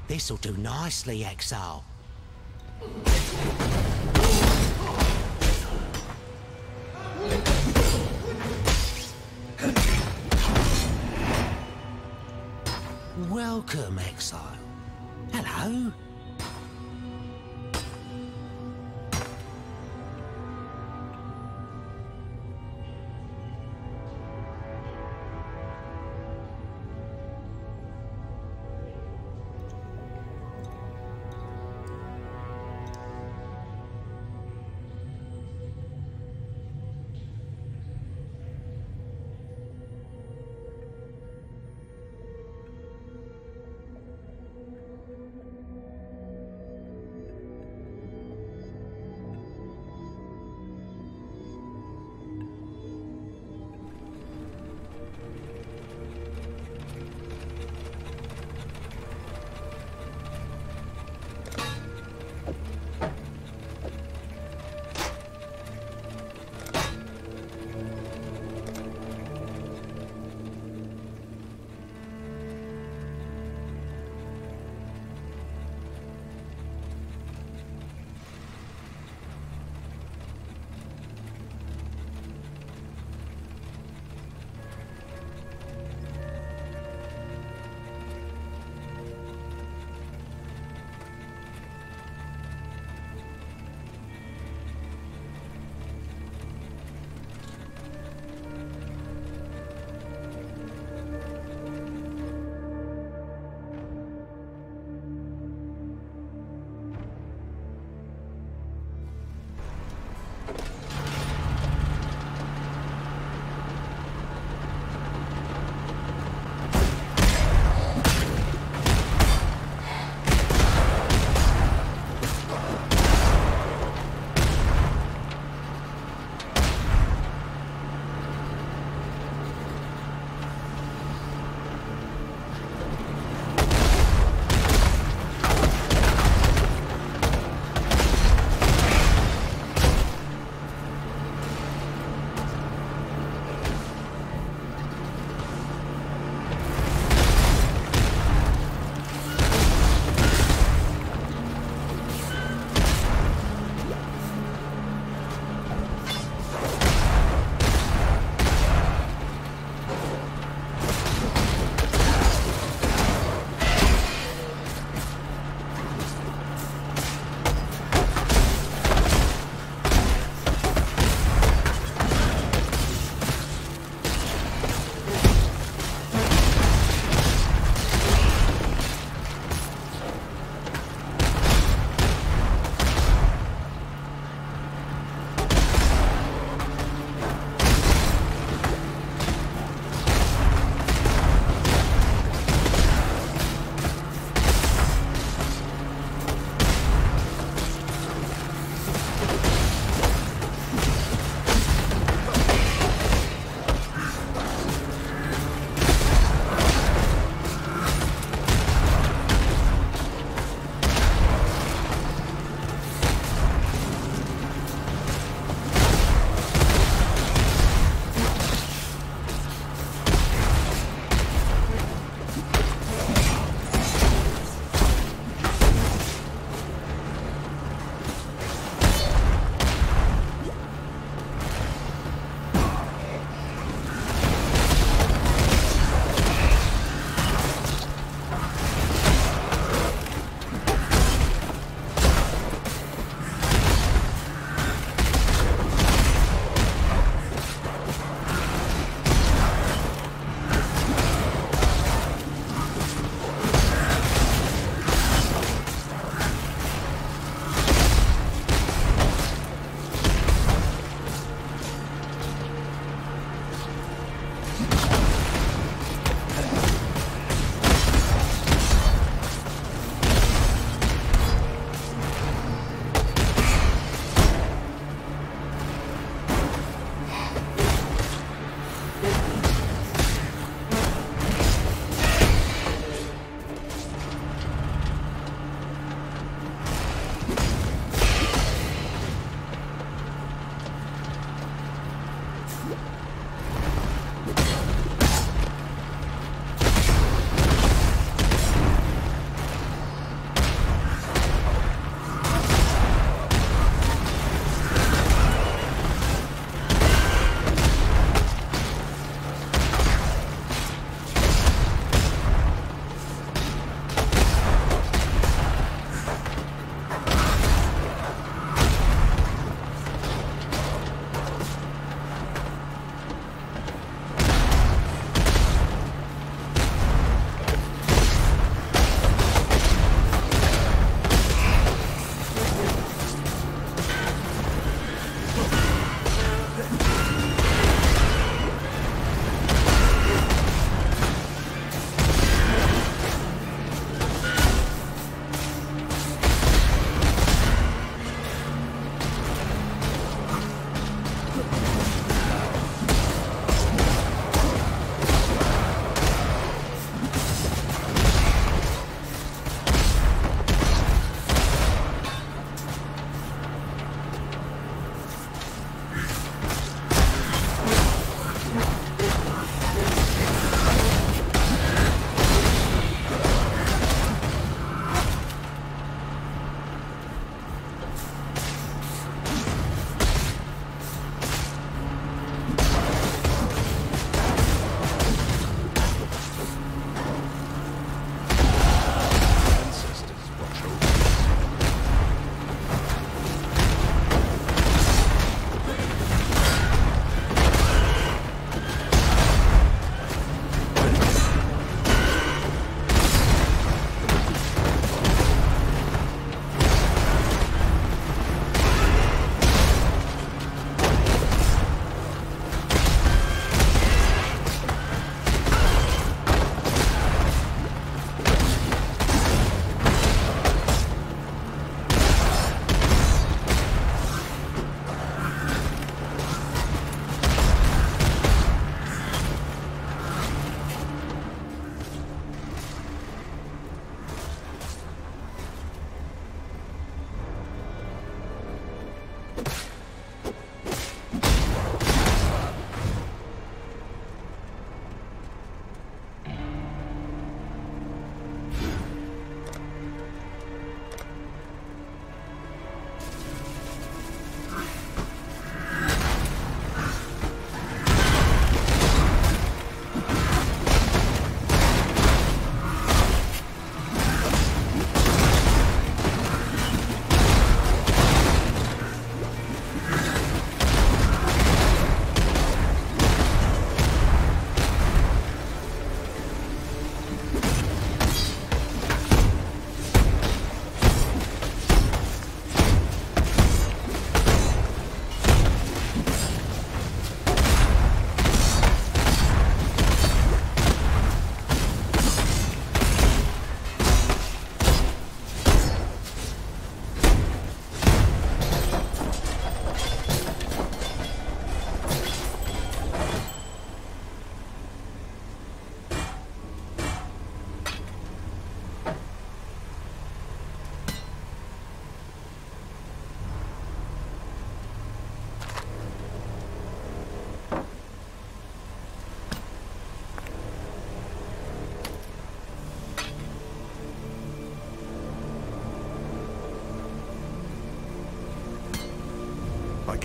This'll do nicely, Exile. Welcome, Exile. Hello.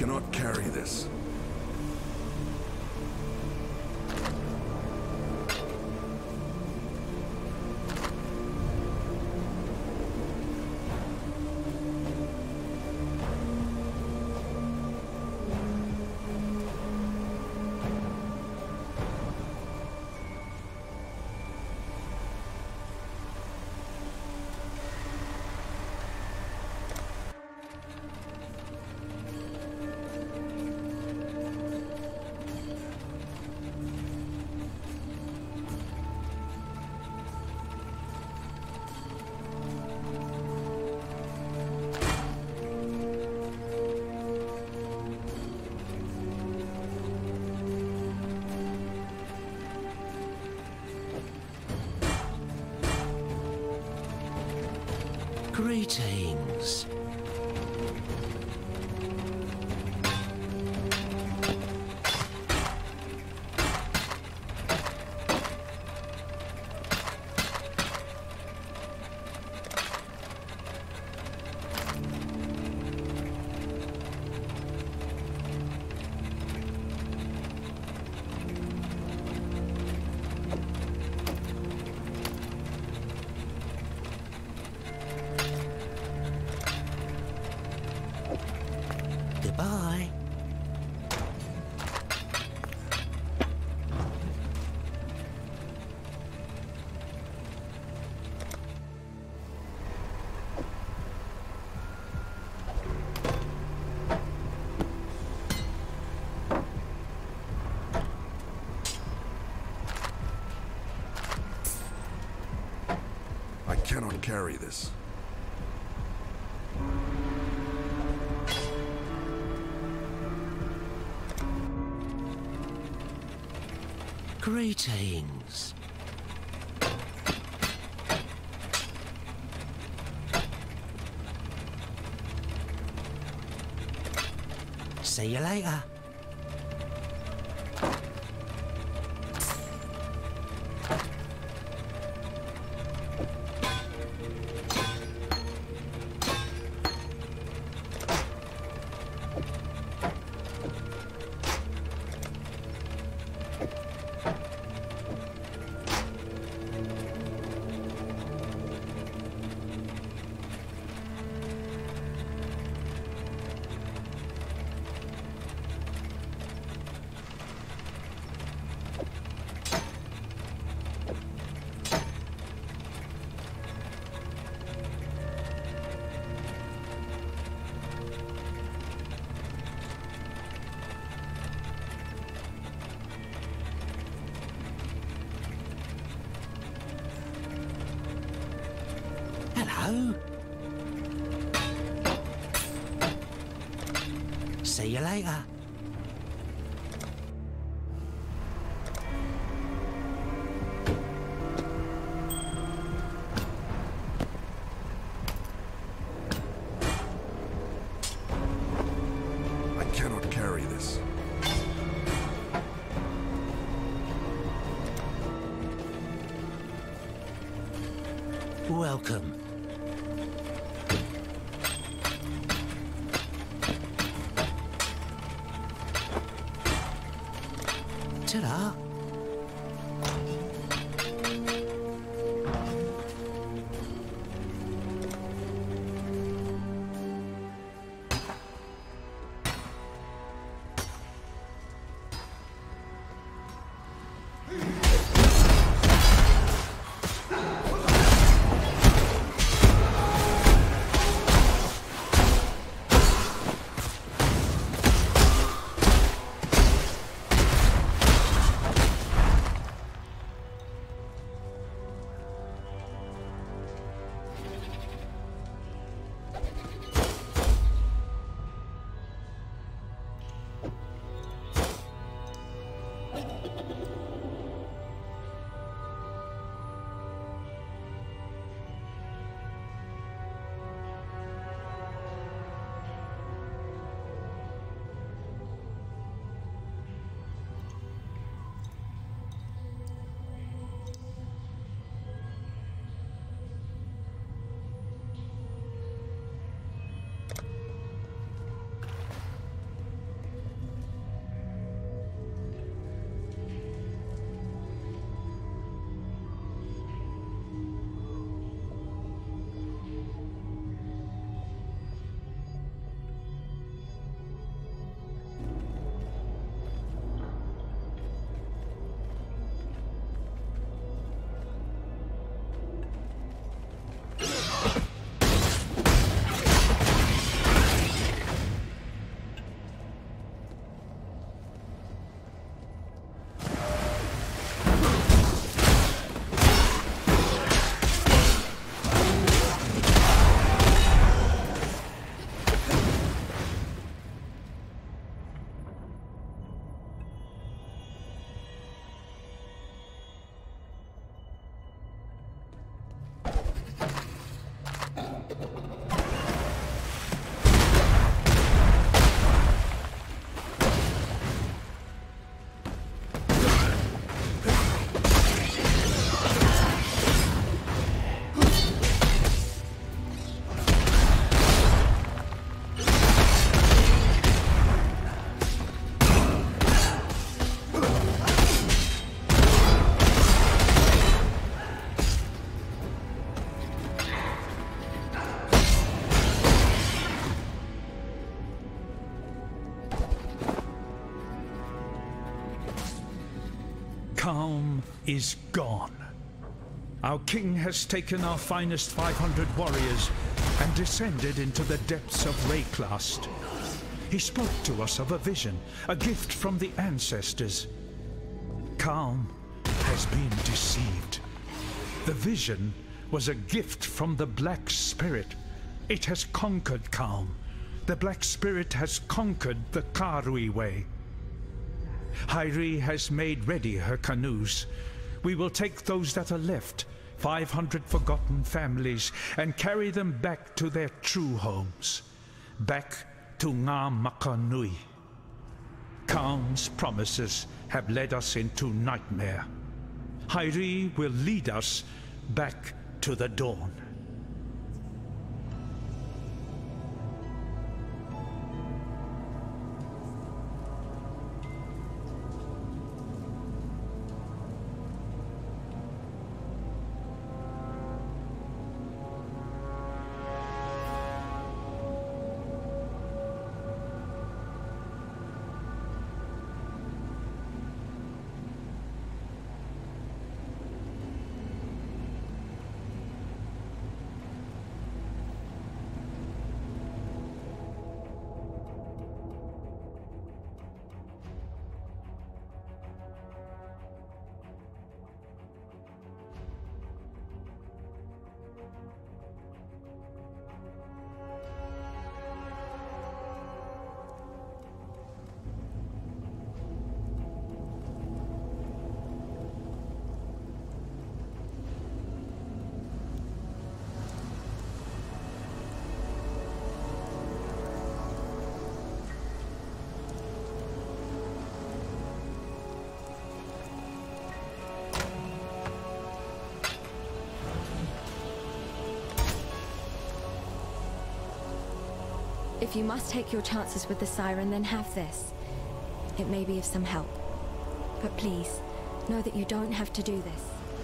cannot carry this. Greetings. Goodbye. I cannot carry this. Greetings. See you later. Hello. See you later. I cannot carry this. Welcome. Ta-da. is gone. Our king has taken our finest 500 warriors and descended into the depths of Wraeclast. He spoke to us of a vision, a gift from the ancestors. Kalm has been deceived. The vision was a gift from the Black Spirit. It has conquered Kalm. The Black Spirit has conquered the Karui way. Hairi has made ready her canoes. We will take those that are left, 500 forgotten families, and carry them back to their true homes. Back to Ngā Makanui. Kalm's promises have led us into nightmare. Hairi will lead us back to the dawn. If you must take your chances with the siren, then have this. It may be of some help. But please, know that you don't have to do this.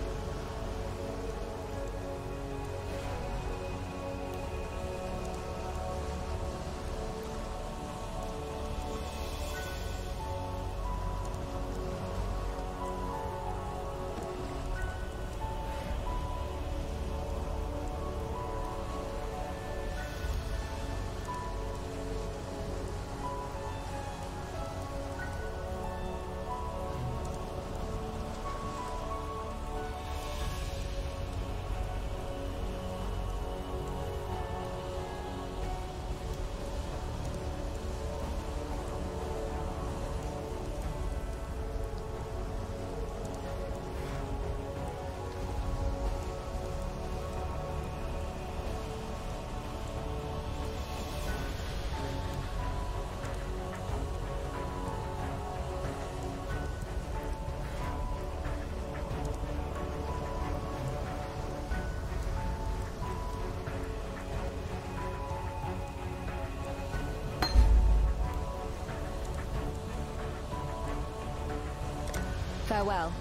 Farewell.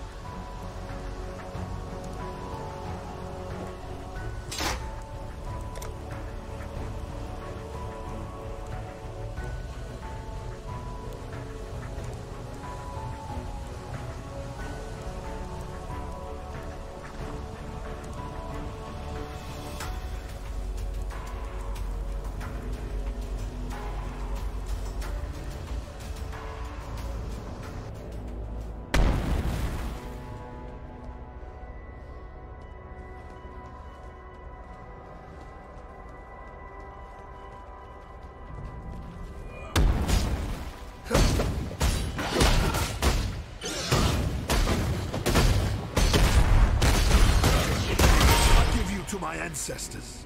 To my ancestors.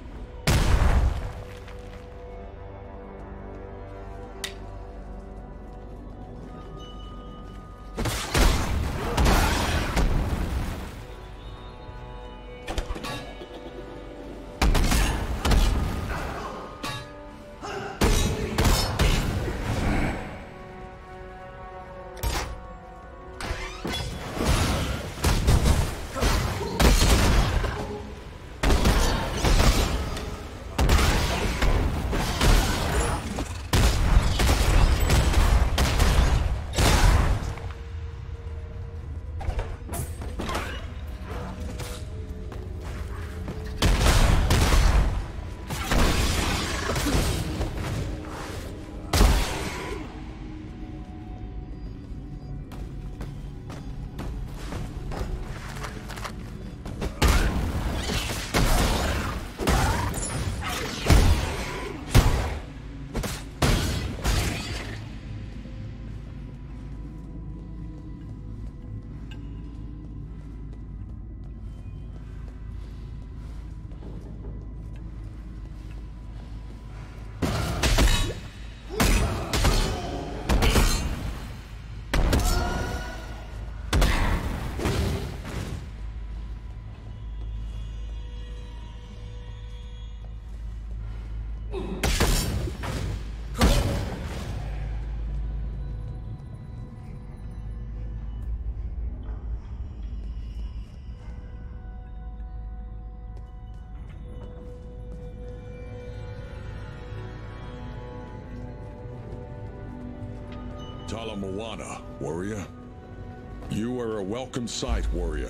Ala Moana, warrior. You are a welcome sight, warrior.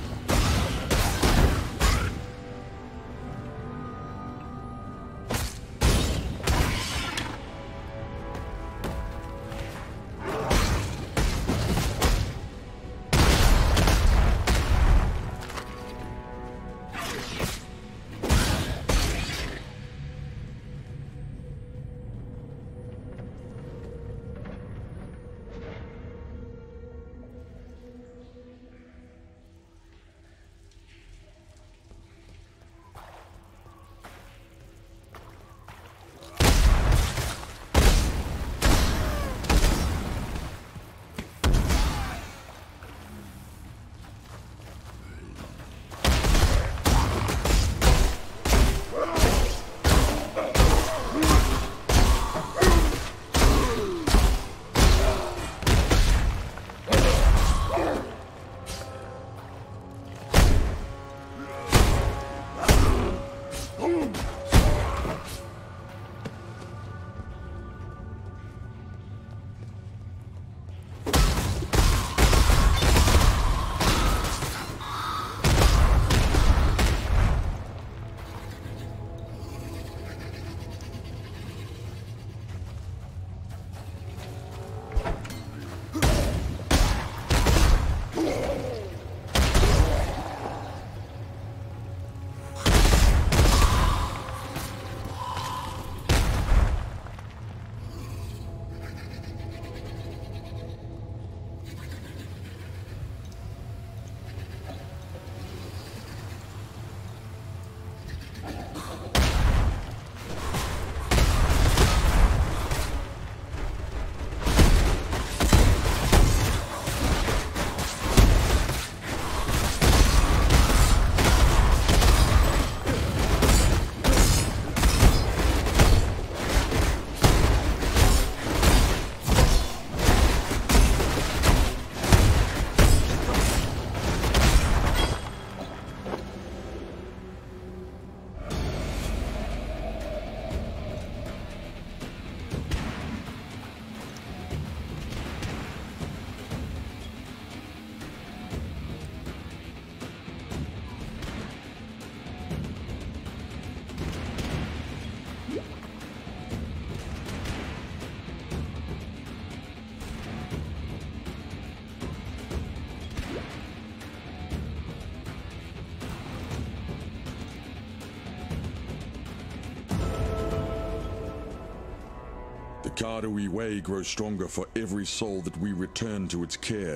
The Kadui Way grows stronger for every soul that we return to its care.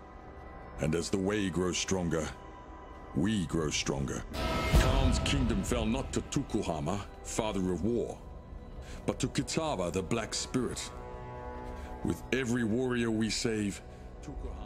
And as the Way grows stronger, we grow stronger. Khan's kingdom fell not to Tukuhama, father of war, but to Kitava, the Black Spirit. With every warrior we save, Tukuhama...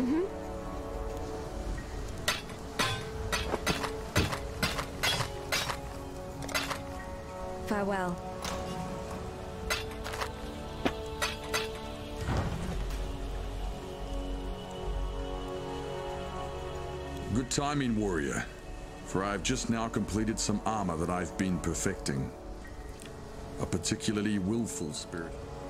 Farewell. Good timing, warrior, for I have just now completed some armor that I've been perfecting. A particularly willful spirit.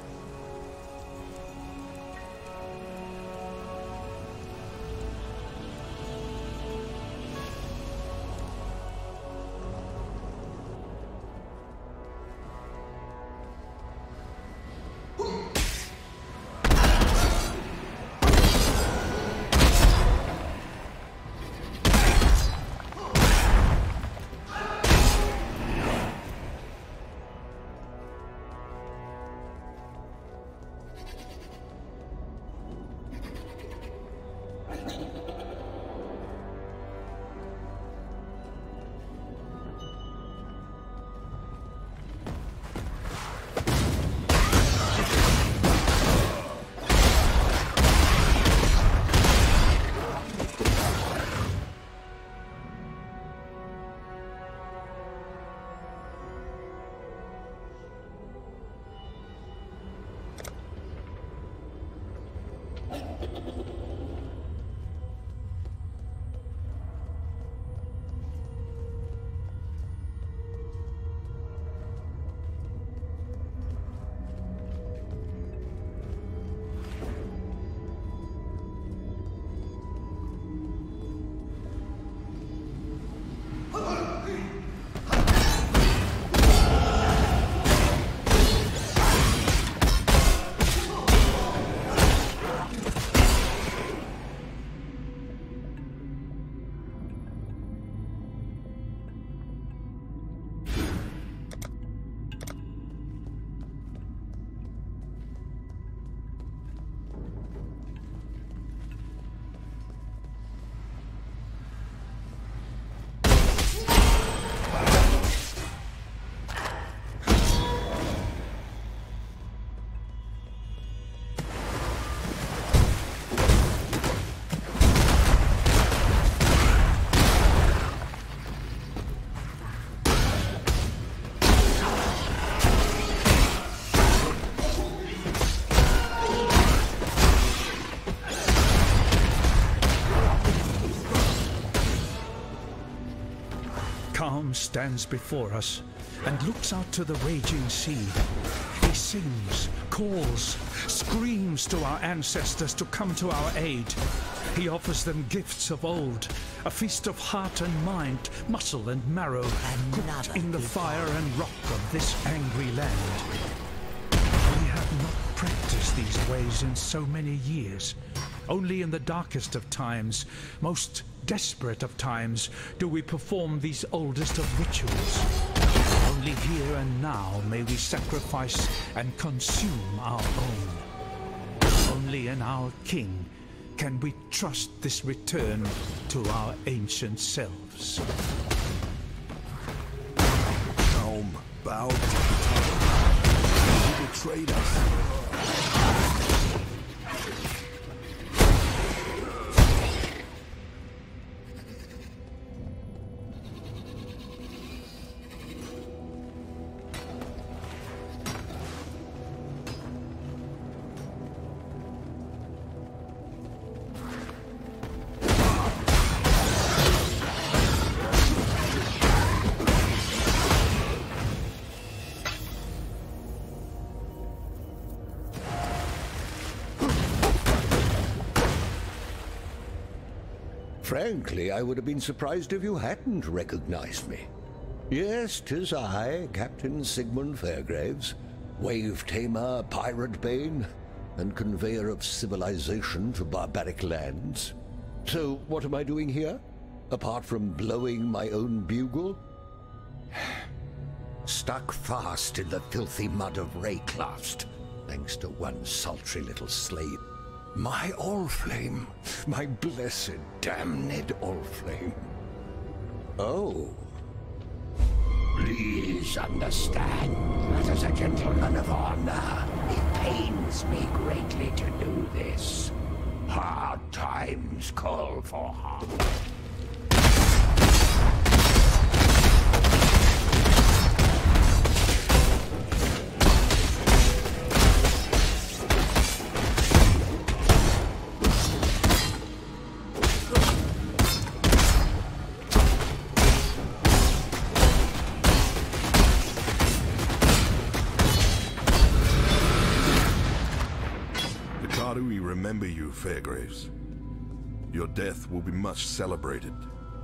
Calm stands before us and looks out to the raging sea. He sings, calls, screams to our ancestors to come to our aid. He offers them gifts of old, a feast of heart and mind, muscle and marrow, cooked in the fire and rock of this angry land. We have not practiced these ways in so many years. Only in the darkest of times, most desperate of times, do we perform these oldest of rituals. Only here and now may we sacrifice and consume our own. Only in our King can we trust this return to our ancient selves. Helm bowed to the tyrant. He betrayed us. Frankly, I would have been surprised if you hadn't recognized me. Yes, 'tis I, Captain Sigmund Fairgraves, wave tamer, pirate bane, and conveyor of civilization to barbaric lands. So, what am I doing here? Apart from blowing my own bugle? Stuck fast in the filthy mud of Rayclast, thanks to one sultry little slave. My Allflame, my blessed, damned Allflame. Oh. Please understand that as a gentleman of honor, it pains me greatly to do this. Hard Times call for harm. We remember you, Fairgraves. Your death will be much celebrated.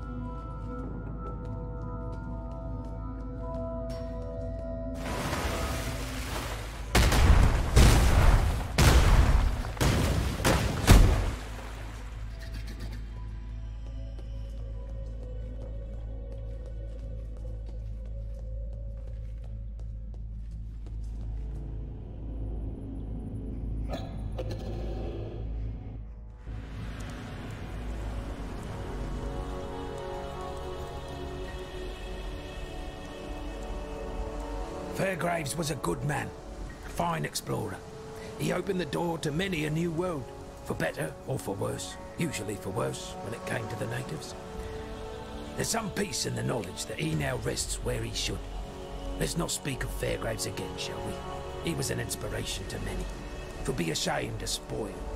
Fairgraves was a good man, a fine explorer. He opened the door to many a new world, for better or for worse, usually for worse when it came to the natives. There's some peace in the knowledge that he now rests where he should. Let's not speak of Fairgraves again, shall we? He was an inspiration to many. 'Twould be a shame to spoil